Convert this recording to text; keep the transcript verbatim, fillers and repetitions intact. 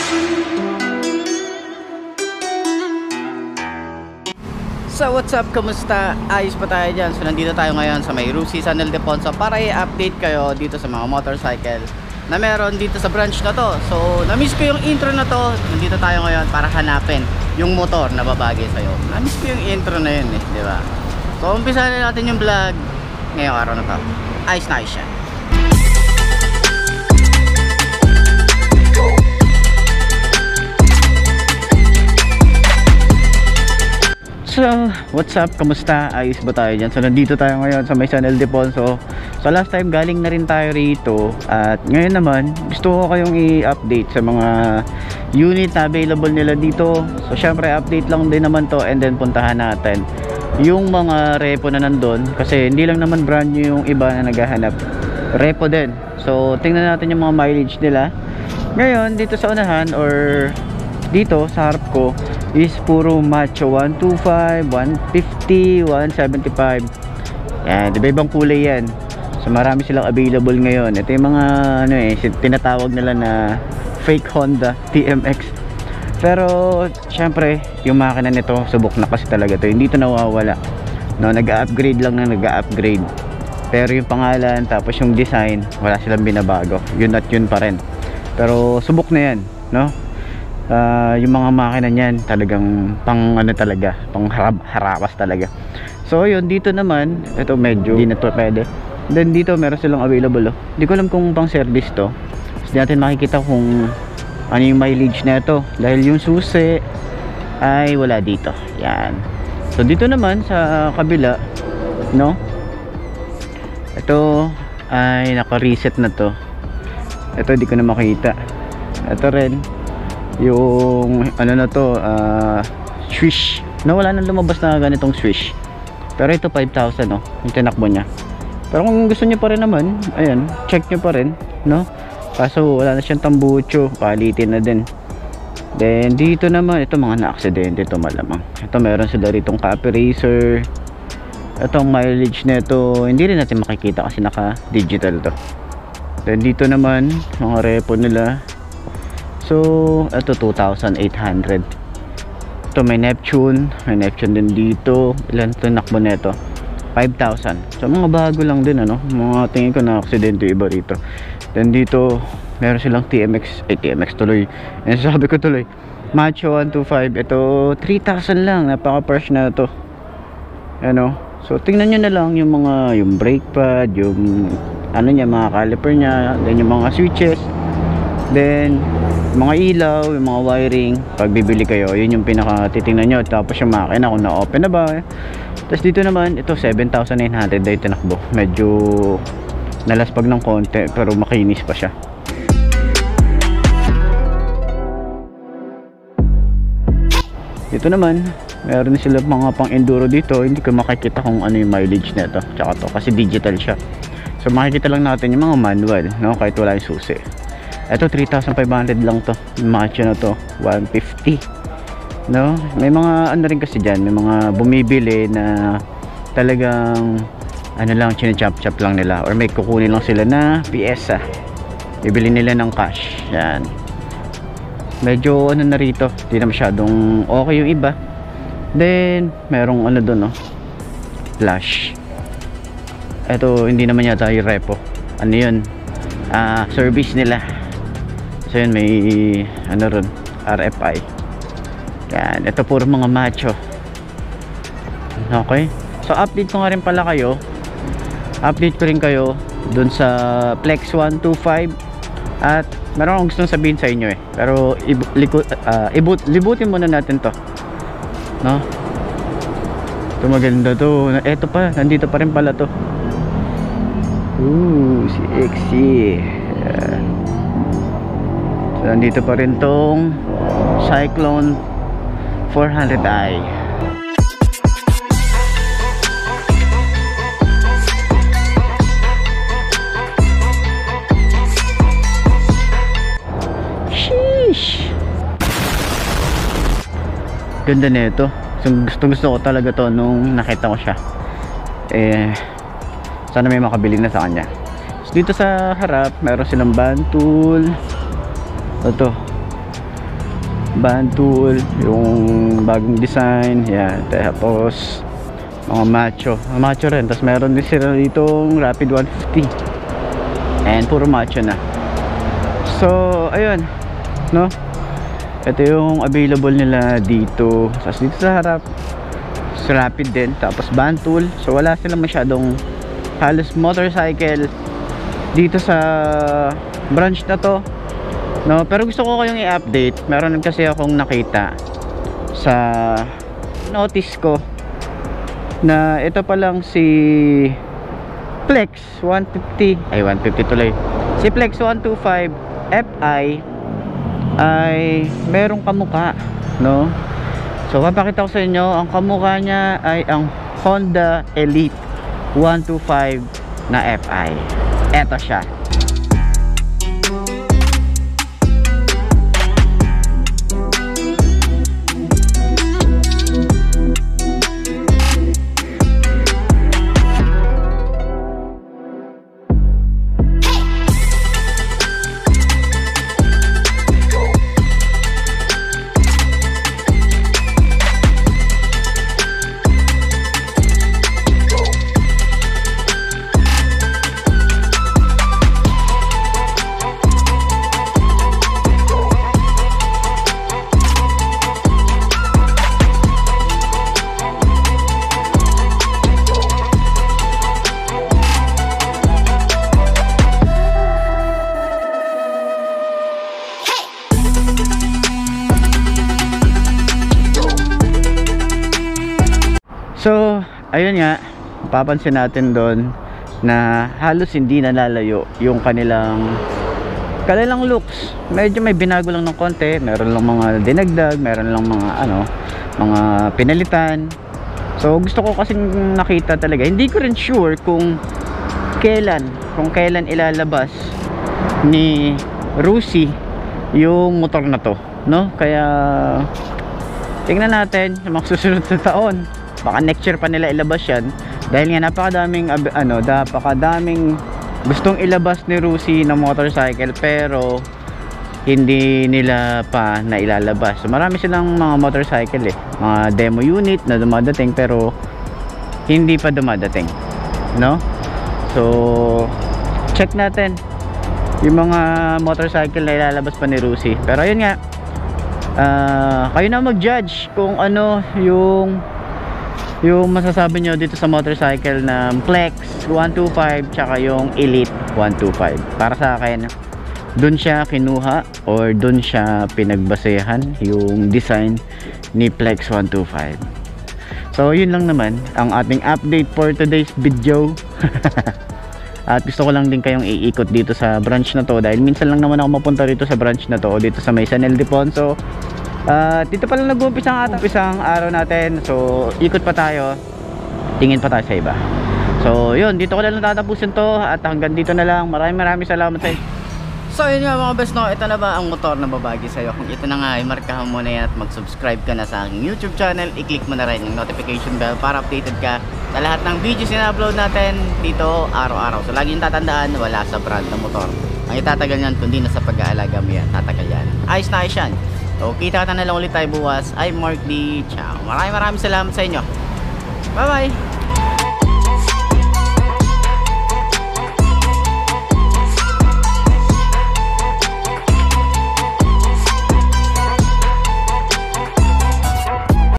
So what's up, kamusta? Ayos pa tayo dyan. So nandito tayo ngayon sa may Rusi San Ildefonso para i-update kayo dito sa mga motorcycle na meron dito sa branch na to. So na-miss ko yung intro na to. Nandito tayo ngayon para hanapin yung motor na babagay sa'yo. Na-miss ko yung intro na yun eh, di ba? So umpisa na natin yung vlog ngayong araw na to. Ayos na ayos yan. So, what's up? Kamusta? Ayos ba tayo dyan? So, nandito tayo ngayon sa may San Ildefonso. So, last time galing na rin tayo rito. At ngayon naman, gusto ko kayong i-update sa mga unit na available nila dito. So, syempre, update lang din naman to. And then, puntahan natin yung mga repo na nandun. Kasi, hindi lang naman brand new yung iba na naghahanap. Repo din. So, tingnan natin yung mga mileage nila. Ngayon, dito sa unahan or dito sa harap ko is puro macho one twenty-five, one fifty, one seventy-five. Yan, diba ibang kulay yan. So marami silang available ngayon. Ito yung mga ano eh, tinatawag nila na fake Honda T M X. Pero syempre, yung makina nito subok na kasi talaga to. Hindi to nawawala. No, nag-upgrade lang na nag-upgrade. Pero yung pangalan tapos yung design, wala silang binabago. Yun at yun pa rin. Pero subok na yan, no? Uh, yung mga makina niyan talagang pang ano talaga, pang harap, harapas talaga. So yun, dito naman ito medyo hindi na to pwede. Then dito meron silang available, oh. Hindi ko alam kung pang service to. Hindi natin makikita kung ano yung mileage na ito dahil yung susi ay wala dito. Yan. So dito naman sa kabila, no, ito ay naka-reset na to. Ito hindi ko na makita. Ito rin yung ano na to, uh, swish na wala nang lumabas na ganitong swish. Pero ito five thousand, no, yung tinakbo nya. Pero kung gusto nyo pa rin naman, ayan, check nyo pa rin, no. Kaso wala na siyang tambucho, palitin na din. Then dito naman, ito mga na-aksidente ito malamang. Ito meron sila ritong copy racer. Itong mileage na ito hindi rin natin makikita kasi naka digital to. Then dito naman mga repo nila. So, ito two thousand eight hundred. Ito may Neptune. May Neptune din dito. Ilan ito nakbo nito? five thousand. So, mga bago lang din, ano? Mga tingin ko na aksidente iba rito. Then dito, meron silang T M X. Eh, T M X tuloy. Yan sabi ko tuloy. Macho one twenty-five. Ito, three thousand lang. Napaka-fresh na ito. Ano? So, tingnan nyo na lang yung mga, yung brake pad, yung, ano niya, mga caliper niya. Then, yung mga switches. Then mga ilaw, yung mga wiring, pag bibili kayo, yun yung pinaka titingnan nyo. Tapos yung makina kung na-open na ba. Tapos dito naman, ito seven thousand nine hundred dahil tinakbo. Medyo nalaspag ng konti pero makinis pa siya. Dito naman meron sila mga pang enduro dito. Hindi ko makikita kung ano yung mileage nito tsaka to kasi digital siya. So makikita lang natin yung mga manual, no, kahit wala yung susi. Ito three thousand five hundred lang to. Macho na to one fifty, no. May mga ano rin kasi dyan, may mga bumibili na talagang ano lang, chine-chop-chop lang nila or may kukunin lang sila na piyesa, bibili nila ng cash. Yan, medyo ano na rito, hindi na masyadong okay yung iba. Then merong ano dun, no, flash. Ito hindi naman yata yung repo, ano yun, ah, service nila. So yun, may ano ron, R F I. Yan, ito puro mga macho. Okay, so update ko nga rin pala kayo, update ko rin kayo dun sa Flex one twenty-five. At meron akong gustong sabihin sa inyo eh, pero ibu uh, ibut libutin muna natin to, no. Ito maganda to. Ito pa, nandito pa rin pala to. Ooh, si X C. Yeah. So, nandito pa rin tong Cyclone four hundred i. Sheesh, ganda nito. So, gusto gusto ko talaga to nung nakita ko siya. Eh, sana may makabili na sa kanya. So, dito sa harap meron silang van tool. Ito band tool, yung bagong design, yan. Tapos mga macho, mga macho rin. Tapos meron din sila ditong Rapid one fifty, and puro macho na. So ayun, no, ito yung available nila dito. Tapos dito sa harap Rapid din, tapos band tool. So wala silang masyadong halos motorcycle dito sa branch na to, no. Pero gusto ko kayong i-update. Meron kasi akong nakita sa notice ko na ito pa lang si Flex one fifty, ay one fifty tuloy, si Flex one twenty-five F I ay merong kamuka, no. So papakita ko sa inyo, ang kamukha niya ay ang Honda Elite one twenty-five na F I. Eto siya. So, ayun nga, papansin natin doon na halos hindi nalalayo yung kanilang kanilang looks. Medyo may binago lang ng konti, meron lang mga dinagdag, meron lang mga ano, mga pinalitan. So, gusto ko kasing nakita talaga. Hindi ko rin sure kung kailan, kung kailan ilalabas ni Rusi yung motor na to, no? Kaya tingnan natin sa mga susunod na taon. Baka next year pa nila ilabas yan, dahil nga napakadaming ano, napakadaming gustong ilabas ni Rusi na motorcycle pero hindi nila pa nailalabas. So marami silang mga motorcycle eh, mga demo unit na dumadating pero hindi pa dumadating, no? So check natin yung mga motorcycle na ilalabas pa ni Rusi. Pero ayun nga, uh, kayo na mag-judge kung ano yung yung masasabi nyo dito sa motorcycle na Flex one twenty-five tsaka yung Elite one twenty-five. Para sa akin, dun siya kinuha or dun siya pinagbasehan yung design ni Flex one twenty-five. So yun lang naman ang ating update for today's video. At gusto ko lang din kayong iikot dito sa branch na to, dahil minsan lang naman ako mapunta dito sa branch na to o dito sa may San Ildefonso. Uh, dito pa lang nag-uumpisa ang ating isang araw natin. So ikot pa tayo, tingin pa tayo sa iba. So yun, dito ko na lang tatapusin to, at hanggang dito na lang. Maraming maraming salamat sa inyo. So yun nga mga best, no, ito na ba ang motor na babagi sa'yo? Kung ito na nga, i-markahan mo na yan at mag-subscribe ka na sa aking YouTube channel. I-click mo na rin yung notification bell para updated ka sa lahat ng videos na upload natin dito araw-araw. So lagi yung tatandaan, wala sa brand ng motor ang itatagal yan, kundi na sa pag-aalaga mo yan, tatagal yan. Ayos na ayos yan. So kita ka na lang ulit tayo bukas. I'm Mark D. Ciao. Maraming maraming salamat sa inyo. Bye bye.